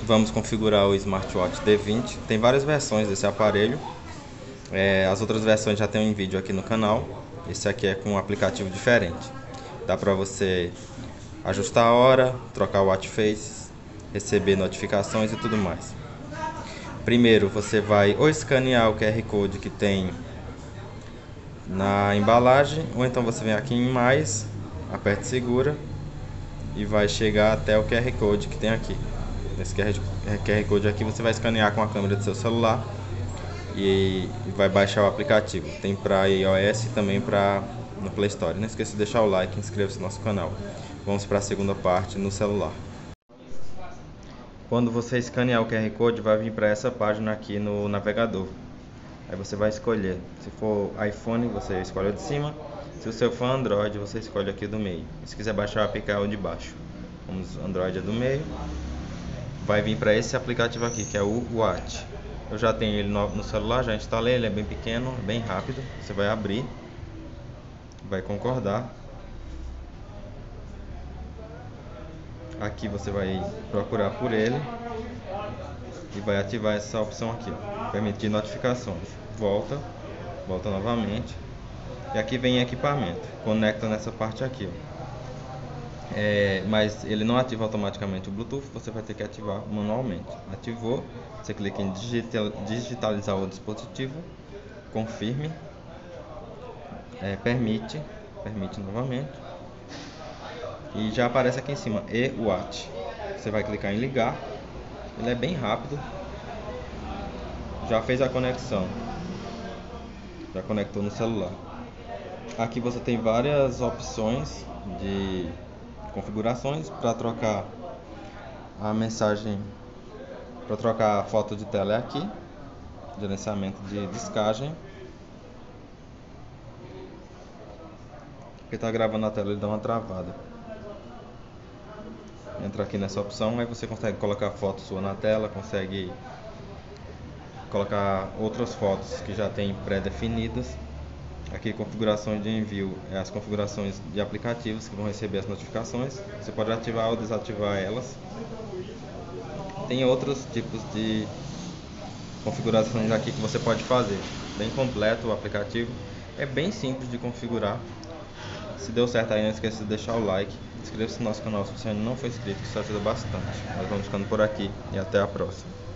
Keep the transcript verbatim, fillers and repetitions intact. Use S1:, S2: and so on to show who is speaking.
S1: vamos configurar o smartwatch D vinte. Tem várias versões desse aparelho. É, as outras versões já tem um vídeo aqui no canal. Esse aqui é com um aplicativo diferente. Dá para você ajustar a hora, trocar o watch face, receber notificações e tudo mais. Primeiro você vai ou escanear o Q R Code que tem na embalagem, ou então você vem aqui em mais, aperta segura e vai chegar até o Q R Code que tem aqui. Nesse Q R Code aqui você vai escanear com a câmera do seu celular e vai baixar o aplicativo. Tem para iOS e também para no Play Store. Não esqueça de deixar o like e inscreva-se no nosso canal. Vamos para a segunda parte no celular. Quando você escanear o Q R Code, vai vir para essa página aqui no navegador. Aí você vai escolher. Se for iPhone, você escolhe o de cima. Se o seu for Android, você escolhe aqui do meio. Se quiser baixar o A P K, é o de baixo. Vamos, Android é do meio. Vai vir para esse aplicativo aqui, que é o Watch. Eu já tenho ele no, no celular, já instalei. Ele é bem pequeno, bem rápido. Você vai abrir, vai concordar. Aqui você vai procurar por ele e vai ativar essa opção aqui, permitir notificações. Volta, volta novamente. E aqui vem equipamento, conecta nessa parte aqui, ó. É, mas ele não ativa automaticamente o Bluetooth, você vai ter que ativar manualmente. Ativou, você clica em digital, digitalizar o dispositivo, confirme, é, permite, permite novamente. E já aparece aqui em cima, e-watch. Você vai clicar em ligar. Ele é bem rápido. Já fez a conexão. Já conectou no celular. Aqui você tem várias opções de configurações para trocar a mensagem, para trocar a foto de tela é aqui. Gerenciamento de descagem. Porque está gravando a tela, ele dá uma travada. Entra aqui nessa opção, aí você consegue colocar foto sua na tela, consegue colocar outras fotos que já tem pré-definidas. Aqui configurações de envio, é as configurações de aplicativos que vão receber as notificações. Você pode ativar ou desativar elas. Tem outros tipos de configurações aqui que você pode fazer. Bem completo o aplicativo, é bem simples de configurar. Se deu certo aí, não esqueça de deixar o like. Inscreva-se no nosso canal se você ainda não for inscrito, que isso ajuda bastante. Nós vamos ficando por aqui e até a próxima.